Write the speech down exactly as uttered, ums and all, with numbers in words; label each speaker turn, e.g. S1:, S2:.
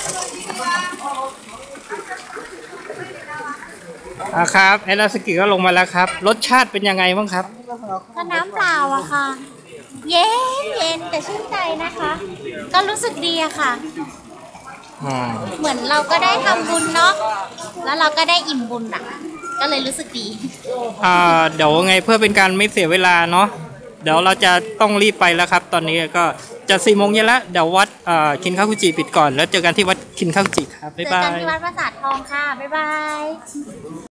S1: อ่ะครับไอราสกิก็ลงมาแล้วครับรสชาติเป็นยังไงบ้างครับ
S2: ก็น้ำเปล่าอะค่ะเย็นเย็นแต่ชื่นใจนะคะ ก็รู้สึกดีอะค่ะเหมือนเราก็ได้ทำบุญเนาะแล้วเราก็ได้อิ่มบุญอะก็เลยรู้สึกดี
S1: อ่าเดี๋ยวไงเพื่อเป็นการไม่เสียเวลาเนาะเดี๋ยวเราจะต้องรีบไปแล้วครับตอนนี้ก็จะสี่โมงเย็นแล้วเดี๋ยววัดคินคาคุจิปิดก่อนแล้วเจอกันที่วัดคินคาคุจิครับบ๊ายบาย
S2: เจอกันที่วัดปราสาททองค่ะบ๊ายบาย